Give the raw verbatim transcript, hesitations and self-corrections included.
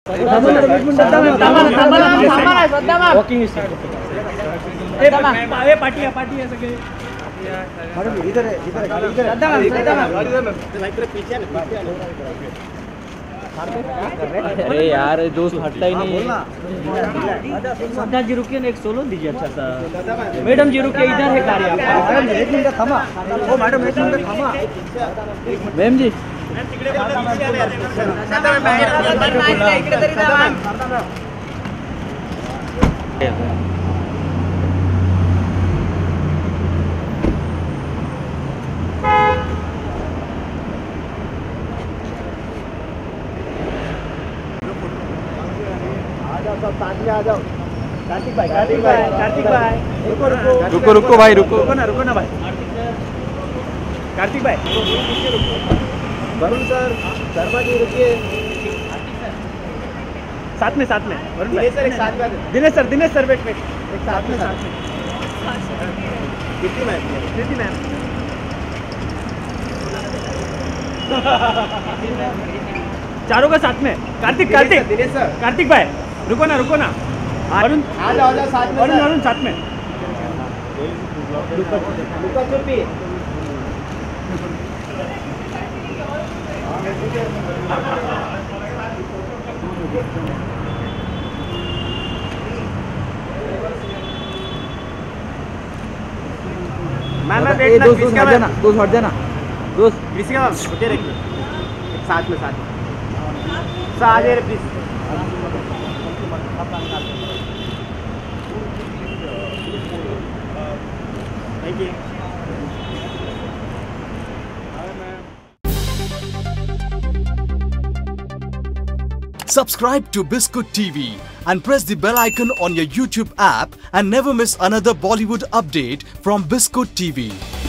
Walking party है party है सगळे मैडम इधर है इधर है गाड़ी इधर है श्रद्धा मैम श्रद्धा मैम भाई तेरे पीछे है पीछे है अरे यार दोस्त हटता ही नहीं है। श्रद्धा जी रुकिए ना, एक सोलो दीजिए अच्छा सा। मैडम जी रुकिए, इधर है कार्य आपका। मैडम एक मिनट थमा, ओ मैडम एक मिनट थमा। मैम जी सब साथ में आ जाओ। कार्तिक भाई कार्तिक भाई कार्तिक भाई रुको रुको रुको रुको भाई रुको रुको ना रुको ना भाई कार्तिक भाई वरुण सर शर्मा जी रुकिए साथ में साथ में वरुण भाई सर एक साथ में Dinesh sir Dinesh sir wait wait एक साथ में साथ में कितनी मैम कितनी मैम चारों का साथ में कार्तिक कार्तिक दिनेश सर कार्तिक भाई रुको ना रुको ना अरुण आ जाओ जाओ साथ में अरुण अरुण साथ में लुका चुप्पी मैं मैं वेट दोस्त दोस्त हट जाना दोस्त हट जाना दोस्त किसी का रुके रखिए एक साथ में साथ में आ जाइए please Thank you. Subscribe to Biscuit T V and press the bell icon on your YouTube app and never miss another Bollywood update from Biscuit T V.